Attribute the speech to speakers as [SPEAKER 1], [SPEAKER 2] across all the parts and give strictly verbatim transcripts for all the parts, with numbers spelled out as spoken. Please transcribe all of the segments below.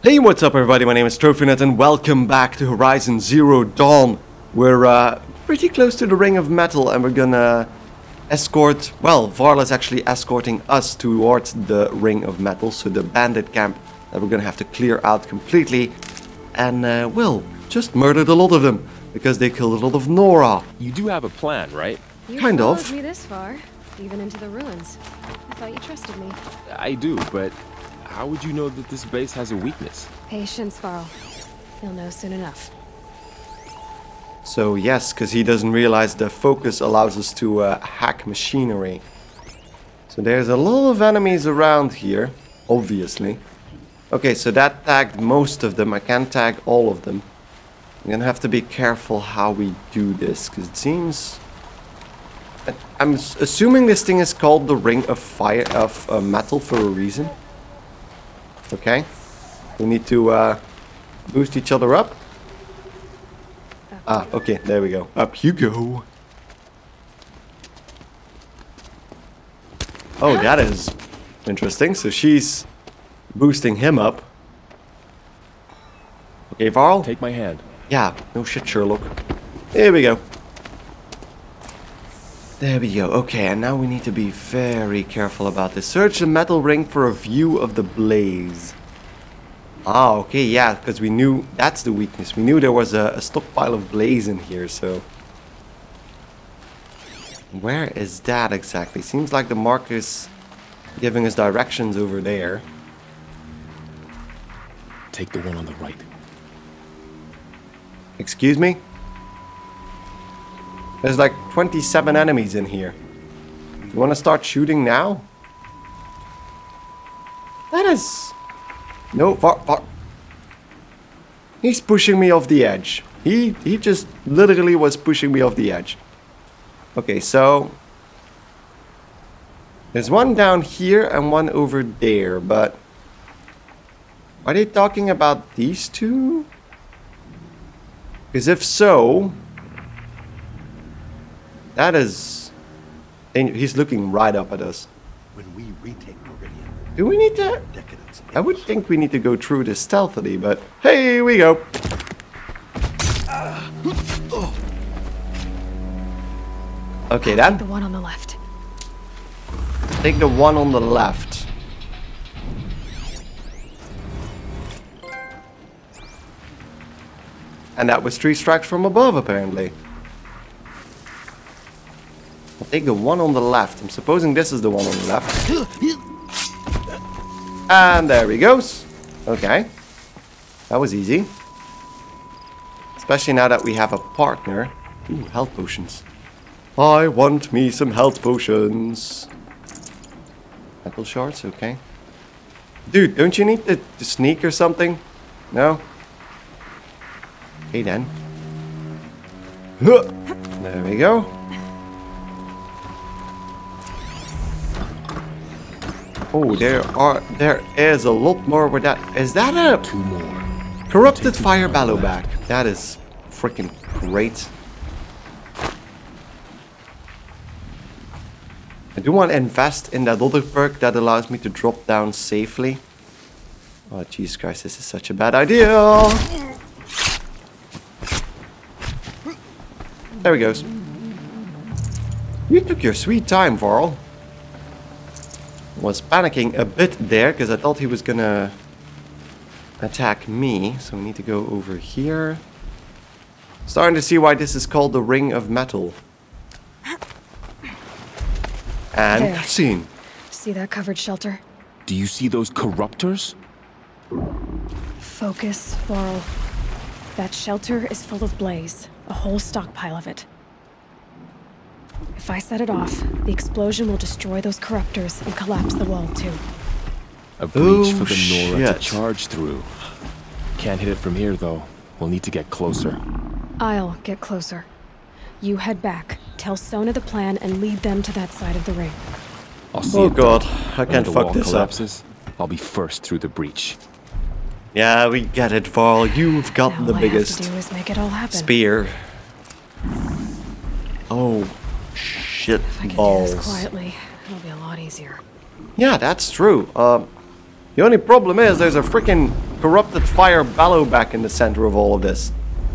[SPEAKER 1] Hey, what's up everybody, my name is TrophyNet and welcome back to Horizon Zero Dawn. We're uh, pretty close to the Ring of Metal and we're gonna escort, well, Varla's actually escorting us towards the Ring of Metal, so the bandit camp that we're gonna have to clear out completely. And, uh, well, just murdered a lot of them, because they killed a lot of Nora.
[SPEAKER 2] You do have a plan, right?
[SPEAKER 3] You
[SPEAKER 1] kind of.
[SPEAKER 3] followed me this far, even into the ruins. I thought you trusted me.
[SPEAKER 2] I do, but how would you know that this base has a weakness?
[SPEAKER 3] Patience, Varl. You'll know soon enough.
[SPEAKER 1] So yes, because he doesn't realize the focus allows us to uh, hack machinery. So there's a lot of enemies around here, obviously. Okay, so that tagged most of them. I can't tag all of them. I'm gonna have to be careful how we do this, because it seems... I'm assuming this thing is called the Ring of Fire of uh, Metal for a reason. Okay, we need to uh, boost each other up. Ah, okay, there we go. Up you go. Oh, that is interesting. So she's boosting him up. Okay, Varl.
[SPEAKER 2] Take my hand.
[SPEAKER 1] Yeah, no shit, Sherlock. There we go. There we go. Okay, and now we need to be very careful about this. Search the metal ring for a view of the blaze. Ah, okay, yeah, because we knew that's the weakness. We knew there was a, a stockpile of blaze in here, so... Where is that exactly? Seems like the marker's giving us directions over there.
[SPEAKER 2] Take the one on the right.
[SPEAKER 1] Excuse me? There's like twenty-seven enemies in here. You want to start shooting now? That is... No, Var, Var. He's pushing me off the edge. He, he just literally was pushing me off the edge. Okay, so... There's one down here and one over there, but... Are they talking about these two? Because if so... That is... He's looking right up at us.
[SPEAKER 4] When we retake Meridian,
[SPEAKER 1] Do we need to...
[SPEAKER 4] decadence
[SPEAKER 1] I would think we need to go through this stealthily, but... Hey, we go! Okay,
[SPEAKER 3] Take
[SPEAKER 1] then.
[SPEAKER 3] the one on the left.
[SPEAKER 1] Take the one on the left. And that was three strikes from above, apparently. I'll take the one on the left. I'm supposing this is the one on the left. And there he goes. Okay. That was easy. Especially now that we have a partner. Ooh, health potions. I want me some health potions. Metal shards, okay. Dude, don't you need to, to sneak or something? No? Okay then. There we go. Oh, there are, there is a lot more where that, is that a
[SPEAKER 2] Two more.
[SPEAKER 1] corrupted fire bellow back? That is freaking great. I do want to invest in that other perk that allows me to drop down safely. Oh, Jesus Christ, this is such a bad idea. There he goes. You took your sweet time, Varl. Was panicking a bit there because I thought he was gonna attack me. So we need to go over here. Starting to see why this is called the Ring of Metal. And
[SPEAKER 3] There.
[SPEAKER 1] cutscene.
[SPEAKER 3] See that covered shelter?
[SPEAKER 2] Do you see those corruptors?
[SPEAKER 3] Focus, Varl. That shelter is full of blaze. A whole stockpile of it. If I set it off, the explosion will destroy those corruptors and collapse the wall too.
[SPEAKER 2] A breach
[SPEAKER 1] Oh,
[SPEAKER 2] for the Nora
[SPEAKER 1] shit.
[SPEAKER 2] to charge through. Can't hit it from here though. We'll need to get closer.
[SPEAKER 3] I'll get closer. You head back, tell Sona the plan, and lead them to that side of the ring.
[SPEAKER 2] I'll see
[SPEAKER 1] Oh
[SPEAKER 2] it
[SPEAKER 1] god,
[SPEAKER 2] done.
[SPEAKER 1] I
[SPEAKER 2] When
[SPEAKER 1] can't
[SPEAKER 2] the
[SPEAKER 1] fuck
[SPEAKER 2] wall
[SPEAKER 1] this up.
[SPEAKER 2] collapses, I'll be first through the breach.
[SPEAKER 1] Yeah, we get it, Varl. You've got
[SPEAKER 3] Now
[SPEAKER 1] the
[SPEAKER 3] all
[SPEAKER 1] biggest
[SPEAKER 3] I have to do is make it all happen.
[SPEAKER 1] spear. Oh, shit
[SPEAKER 3] If I can do
[SPEAKER 1] balls.
[SPEAKER 3] this quietly, it'll be a lot easier.
[SPEAKER 1] Yeah, that's true. Um, The only problem is there's a freaking corrupted fire bellow back in the center of all of this.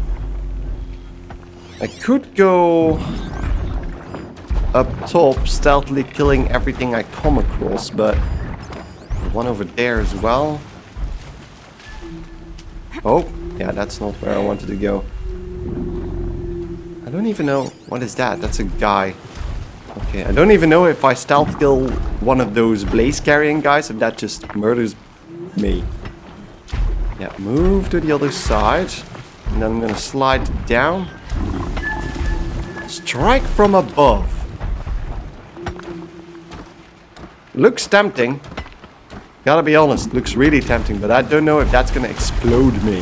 [SPEAKER 1] I could go up top, stealthily killing everything I come across, but one over there as well. Oh, yeah, that's not where I wanted to go. I don't even know. What is that? That's a guy. Okay, I don't even know if I stealth kill one of those blaze carrying guys, if that just murders me. Yeah, move to the other side. And then I'm gonna slide down. Strike from above. Looks tempting. Gotta be honest, looks really tempting, but I don't know if that's gonna explode me.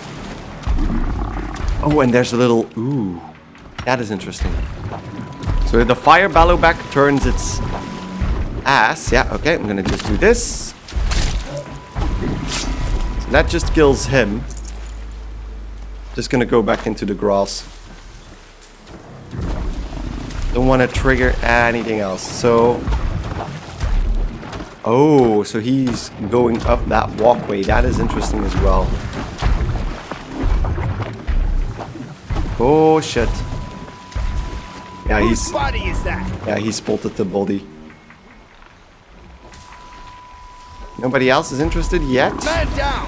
[SPEAKER 1] Oh, and there's a little... Ooh, that is interesting. So the fire bellow back turns its ass. Yeah, okay, I'm gonna just do this. So that just kills him. Just gonna go back into the grass. Don't want to trigger anything else. So... Oh, so he's going up that walkway. That is interesting as well. Oh, shit. Yeah, he's...
[SPEAKER 4] Whose body is that?
[SPEAKER 1] Yeah, he spotted the body. Nobody else is interested yet?
[SPEAKER 4] Man down!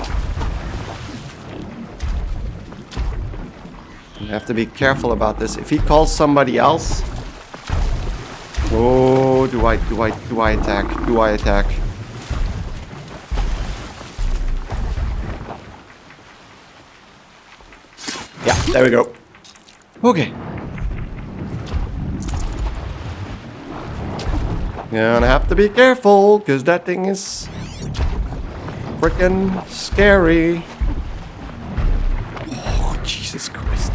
[SPEAKER 1] I have to be careful about this. If he calls somebody else... Oh, do I, do I, do I attack? Do I attack? Yeah, there we go. Okay. Gonna have to be careful, because that thing is freaking scary. Oh, Jesus Christ.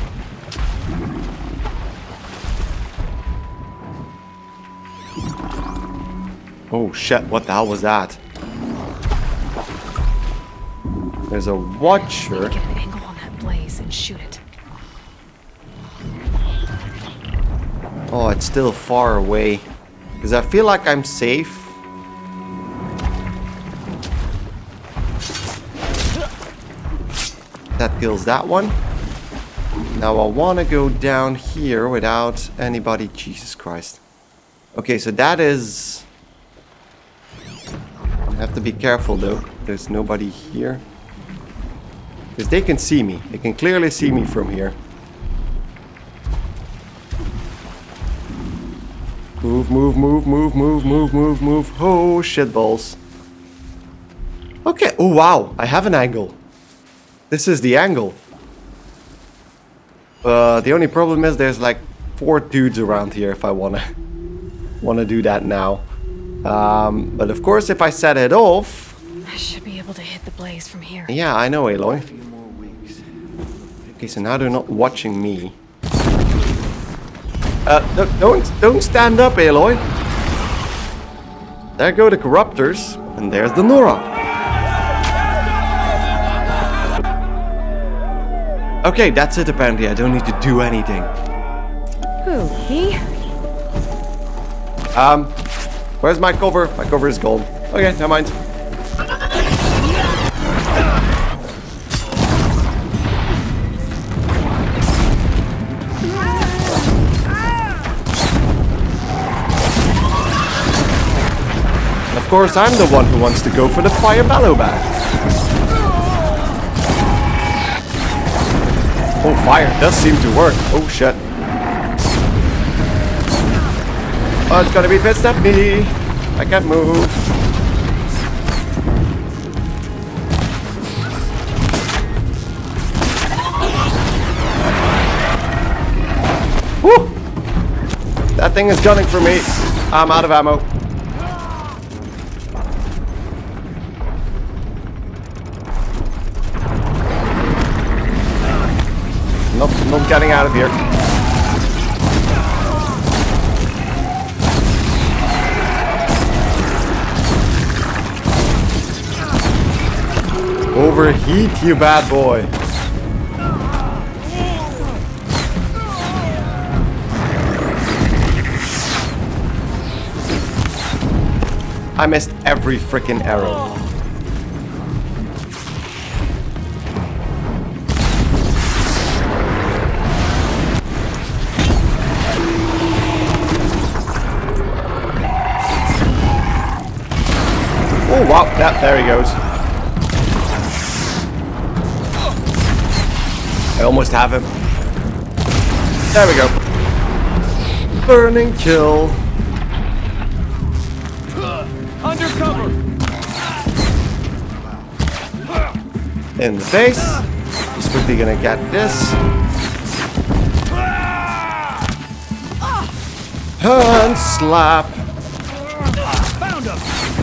[SPEAKER 1] Oh shit, what the hell was that? There's a watcher.
[SPEAKER 3] Get an angle on that blaze and shoot it.
[SPEAKER 1] Oh, it's still far away. Because I feel like I'm safe. That kills that one. Now I want to go down here without anybody. Jesus Christ. Okay, so that is... I have to be careful though. There's nobody here. Because they can see me. They can clearly see me from here. Move, move, move, move, move, move, move, move. Oh, shit balls. Okay. Oh, wow. I have an angle. This is the angle. Uh, the only problem is there's like four dudes around here if I wanna wanna do that now. Um, but of course, if I set it off...
[SPEAKER 3] I should be able to hit the blaze from here.
[SPEAKER 1] Yeah, I know, Aloy. Okay, so now they're not watching me. Uh, don't, don't stand up, Aloy. There go the corruptors, and there's the Nora. Okay, that's it apparently. I don't need to do anything.
[SPEAKER 3] Who, me?
[SPEAKER 1] Um, where's my cover? My cover is gone. Okay, never mind. Of course, I'm the one who wants to go for the fire bellow back. Oh, fire does seem to work. Oh, shit. Oh, it's gonna be pissed at me. I can't move. Woo! That thing is gunning for me. I'm out of ammo. Nope, not getting out of here. Overheat, you bad boy. I missed every freaking arrow. wow, yeah, there he goes. I almost have him. There we go. Burning kill.
[SPEAKER 2] Undercover!
[SPEAKER 1] In the face. He's quickly gonna get this. And slap.
[SPEAKER 2] Found him!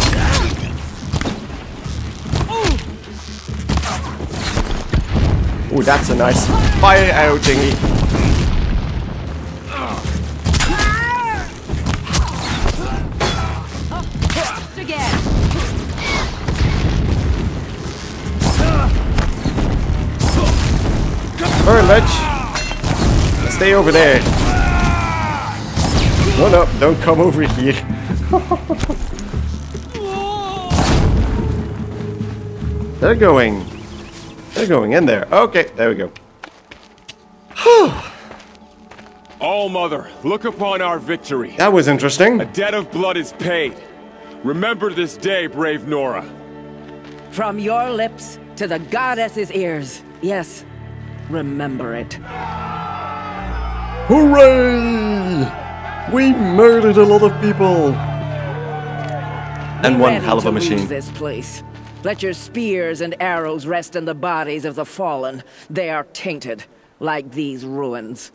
[SPEAKER 1] Ooh, that's a nice fire arrow thingy.
[SPEAKER 5] Again.
[SPEAKER 1] Burn, bitch. Stay over there. No, no, don't come over here. They're going. They're going in there. Okay, there we go.
[SPEAKER 2] All Mother, look upon our victory.
[SPEAKER 1] That was interesting.
[SPEAKER 2] A debt of blood is paid. Remember this day, brave Nora.
[SPEAKER 5] From your lips to the goddess's ears. Yes, remember it.
[SPEAKER 1] Hooray! We murdered a lot of people. And
[SPEAKER 5] Be
[SPEAKER 1] one
[SPEAKER 5] ready
[SPEAKER 1] hell of a
[SPEAKER 5] to
[SPEAKER 1] machine.
[SPEAKER 5] lose this place. Let your spears and arrows rest in the bodies of the fallen. They are tainted, like these ruins.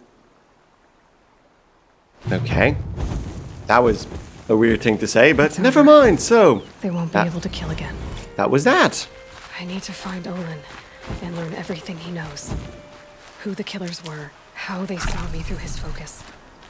[SPEAKER 1] Okay. That was a weird thing to say, but never mind. So,
[SPEAKER 3] They won't be
[SPEAKER 1] that,
[SPEAKER 3] able to kill again.
[SPEAKER 1] that was that.
[SPEAKER 3] I need to find Olin and learn everything he knows. Who the killers were, how they saw me through his focus.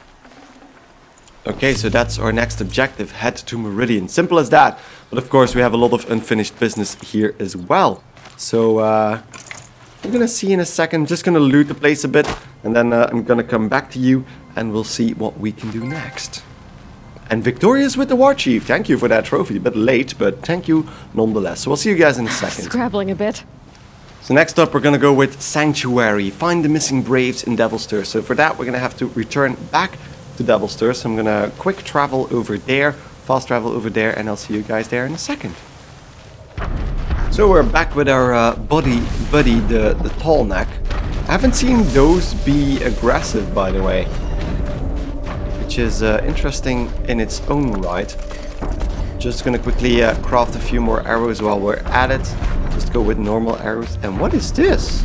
[SPEAKER 1] Okay, so that's our next objective. Head to Meridian. Simple as that. But of course, we have a lot of unfinished business here as well. So, uh, we're gonna see in a second. Just gonna loot the place a bit. And then uh, I'm gonna come back to you and we'll see what we can do next. And victorious with the War Chief. Thank you for that trophy. A bit late, but thank you nonetheless. So we'll see you guys in a second.
[SPEAKER 3] Scrabbling a bit.
[SPEAKER 1] So next up, we're gonna go with Sanctuary. Find the missing Braves in Devil's Thirst. So for that, we're gonna have to return back to Devil's Thirst. I'm gonna quick travel over there, fast travel over there, and I'll see you guys there in a second. So we're back with our uh, buddy, buddy, the, the tall neck. I haven't seen those be aggressive, by the way. Which is uh, interesting in its own right. Just gonna quickly uh, craft a few more arrows while we're at it. Just go with normal arrows. And what is this?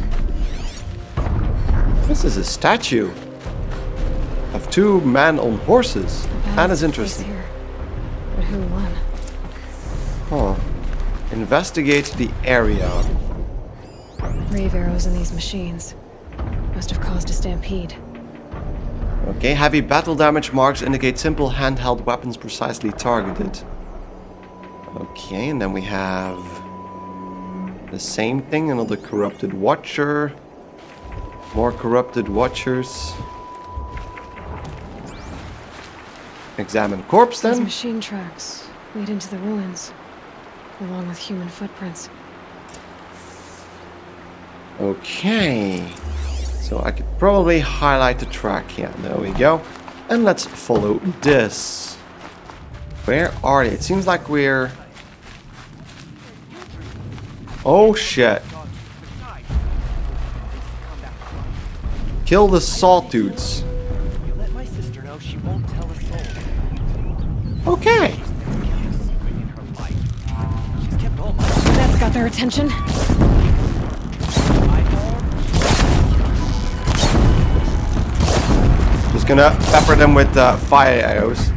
[SPEAKER 1] This is a statue of two men on horses. That is interesting.
[SPEAKER 3] Here. But who won?
[SPEAKER 1] Huh. Investigate the area.
[SPEAKER 3] Brave arrows in these machines. Must have caused a stampede.
[SPEAKER 1] Okay, heavy battle damage marks indicate simple handheld weapons precisely targeted. Okay, and then we have the same thing, another corrupted watcher. More corrupted watchers. Examine corpse
[SPEAKER 3] These
[SPEAKER 1] then.
[SPEAKER 3] machine tracks lead into the ruins, along with human footprints.
[SPEAKER 1] Okay. So I could probably highlight the track. Yeah, there we go. And let's follow this. Where are they? It seems like we're... Oh shit. Kill the sawtooths.
[SPEAKER 4] You let my sister know she won't tell a soul.
[SPEAKER 1] Okay.
[SPEAKER 4] She's kept all my
[SPEAKER 3] That's got their attention.
[SPEAKER 1] Just gonna pepper them with uh, fire arrows.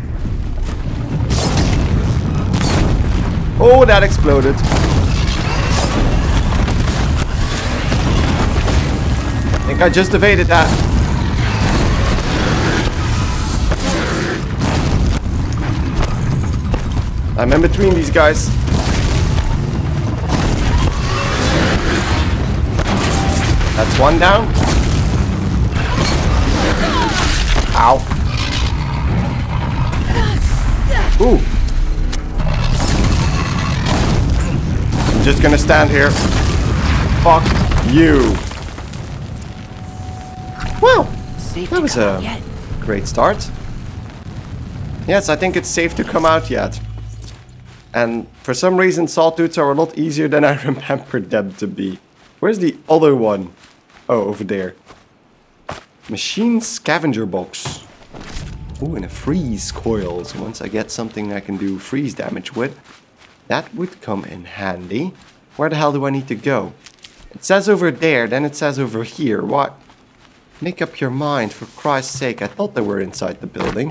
[SPEAKER 1] Oh, that exploded. I think I just evaded that. I'm in between these guys. That's one down. Ow. Ooh. I'm just gonna stand here. Fuck you. Well, that was a great start. Yes, I think it's safe to come out yet. And for some reason, sawtooths are a lot easier than I remembered them to be. Where's the other one? Oh, over there. Machine scavenger box. Ooh, and a freeze coil. So once I get something I can do freeze damage with, that would come in handy. Where the hell do I need to go? It says over there, then it says over here. What? Make up your mind, for Christ's sake. I thought they were inside the building.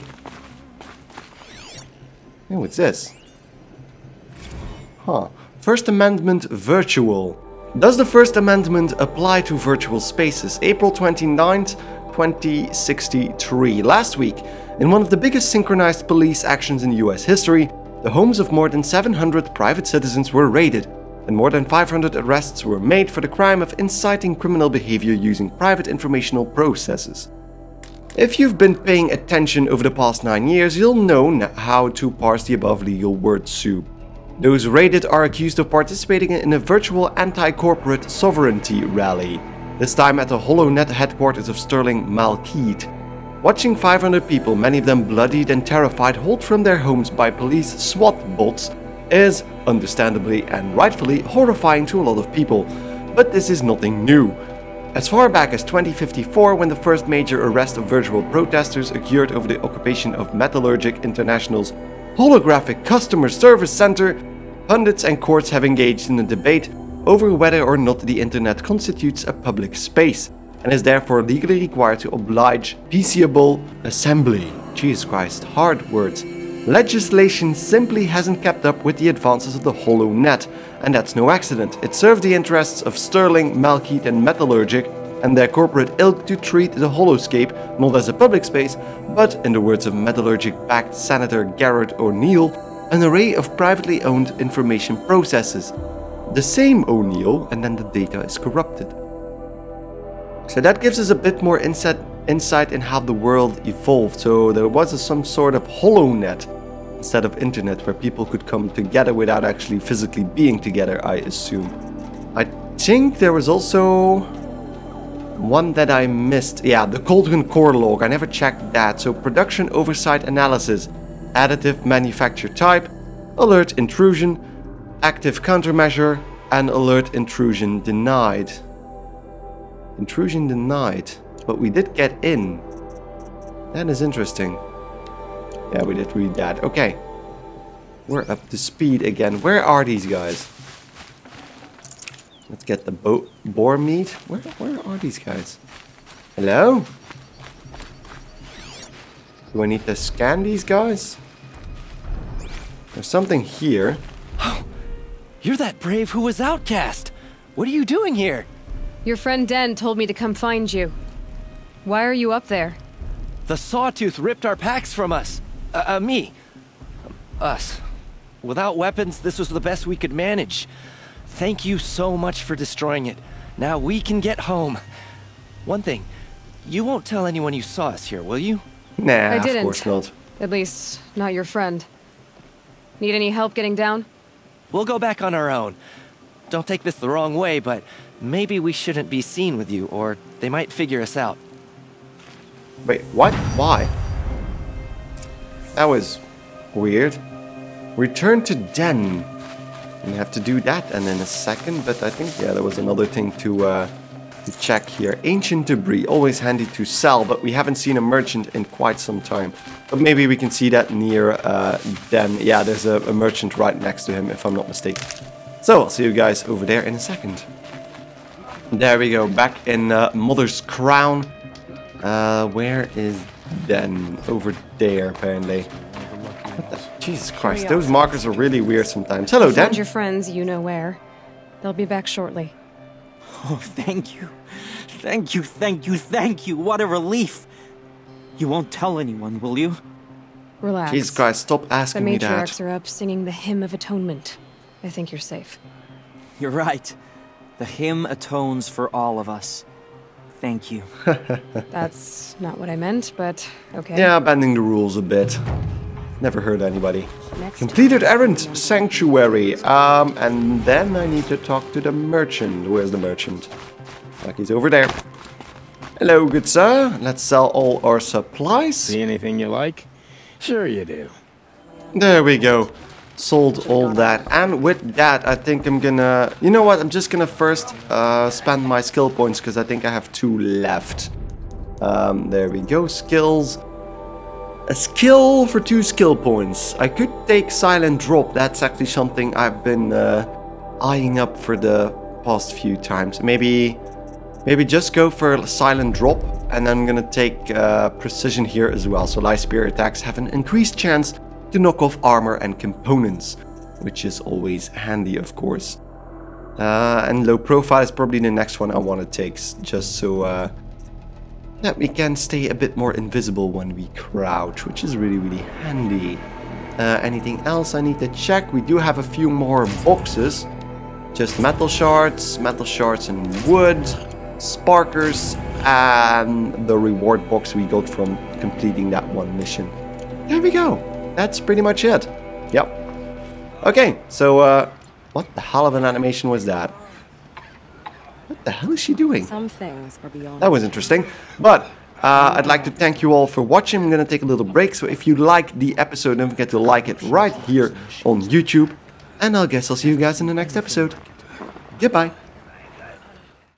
[SPEAKER 1] Oh, what's this? Huh. First Amendment virtual. Does the First Amendment apply to virtual spaces? April twenty-ninth, twenty sixty-three. Last week, in one of the biggest synchronized police actions in U S history, the homes of more than seven hundred private citizens were raided, and more than five hundred arrests were made for the crime of inciting criminal behavior using private informational processes. If you've been paying attention over the past nine years, you'll know how to parse the above legal word soup. Those raided are accused of participating in a virtual anti-corporate sovereignty rally, this time at the HoloNet headquarters of Sterling Malkeet. Watching five hundred people, many of them bloodied and terrified, hauled from their homes by police SWAT bots is, understandably and rightfully, horrifying to a lot of people. But this is nothing new. As far back as twenty fifty-four, when the first major arrest of virtual protesters occurred over the occupation of Metallurgic International's holographic customer service center, pundits and courts have engaged in a debate over whether or not the internet constitutes a public space, and is therefore legally required to oblige peaceable assembly. Jesus Christ, hard words. Legislation simply hasn't kept up with the advances of the HoloNet, and that's no accident. It served the interests of Sterling, Malkeet and Metallurgic and their corporate ilk to treat the holoscape not as a public space, but, in the words of Metallurgic-backed Senator Garrett O'Neill, an array of privately owned information processes. The same O'Neill, and then the data is corrupted. So that gives us a bit more insight, insight in how the world evolved. So there was a, some sort of HoloNet instead of internet where people could come together without actually physically being together, I assume. I think there was also one that I missed. Yeah, the Cauldron Core log. I never checked that. So production oversight analysis, additive manufacture type, alert intrusion, active countermeasure, and alert intrusion denied. Intrusion denied. But we did get in. That is interesting. Yeah, we did read that. Okay. We're up to speed again. Where are these guys? Let's get the bo boar meat. Where, where are these guys? Hello? Do I need to scan these guys? There's something here.
[SPEAKER 4] Oh, you're that brave who was outcast. What are you doing here?
[SPEAKER 3] Your friend Den told me to come find you. Why are you up there?
[SPEAKER 4] The Sawtooth ripped our packs from us. Uh, uh, me. Us. Without weapons, this was the best we could manage. Thank you so much for destroying it. Now we can get home. One thing, you won't tell anyone you saw us here, will you?
[SPEAKER 1] Nah,
[SPEAKER 3] I didn't.
[SPEAKER 1] of course not.
[SPEAKER 3] At least, not your friend. Need any help getting down?
[SPEAKER 4] We'll go back on our own. Don't take this the wrong way, but maybe we shouldn't be seen with you, or they might figure us out.
[SPEAKER 1] Wait, what? Why? That was weird. Return to Den. We have to do that and in a second, but I think, yeah, there was another thing to, uh, to check here. Ancient debris, always handy to sell, but we haven't seen a merchant in quite some time. But maybe we can see that near uh, Den. Yeah, there's a, a merchant right next to him, if I'm not mistaken. So, I'll see you guys over there in a second. There we go, back in uh, Mother's Crown. Uh, where is Den? Over there, apparently. What the? Jesus Christ, those markers are really weird sometimes. Hello, Den.
[SPEAKER 3] Find your friends, you know where. They'll be back shortly.
[SPEAKER 6] Oh, thank you. Thank you, thank you, thank you. What a relief. You won't tell anyone, will you?
[SPEAKER 3] Relax.
[SPEAKER 1] Jesus Christ, stop
[SPEAKER 3] The
[SPEAKER 1] asking me that.
[SPEAKER 3] matriarchs are up singing the Hymn of Atonement. I think you're safe.
[SPEAKER 6] You're right. The hymn atones for all of us. Thank you.
[SPEAKER 3] That's not what I meant, but okay.
[SPEAKER 1] Yeah, bending the rules a bit. Never hurt anybody.
[SPEAKER 3] Next
[SPEAKER 1] Completed errand, Sanctuary. Um, and then I need to talk to the merchant. Where's the merchant? Like he's over there. Hello, good sir. Let's sell all our supplies.
[SPEAKER 2] See anything you like? Sure you do.
[SPEAKER 1] There we go. sold all that. And with that, I think I'm gonna... You know what? I'm just gonna first uh, spend my skill points, because I think I have two left. Um, there we go. Skills. A skill for two skill points. I could take Silent Drop. That's actually something I've been uh, eyeing up for the past few times. Maybe... Maybe just go for Silent Drop, and then I'm gonna take uh, Precision here as well. So Light Spear attacks have an increased chance to knock off armor and components, which is always handy, of course. Uh, and Low Profile is probably the next one I want to take, just so uh, that we can stay a bit more invisible when we crouch, which is really, really handy. Uh, anything else I need to check? We do have a few more boxes. Just metal shards, metal shards and wood. Sparkers, and the reward box we got from completing that one mission. There we go. That's pretty much it. Yep. Okay, so uh, what the hell of an animation was that? What the hell is she doing?
[SPEAKER 3] Some things are beyond.
[SPEAKER 1] That was interesting. But uh, I'd like to thank you all for watching. I'm gonna take a little break. So if you liked the episode, don't forget to like it right here on YouTube. And I guess I'll see you guys in the next episode. Goodbye.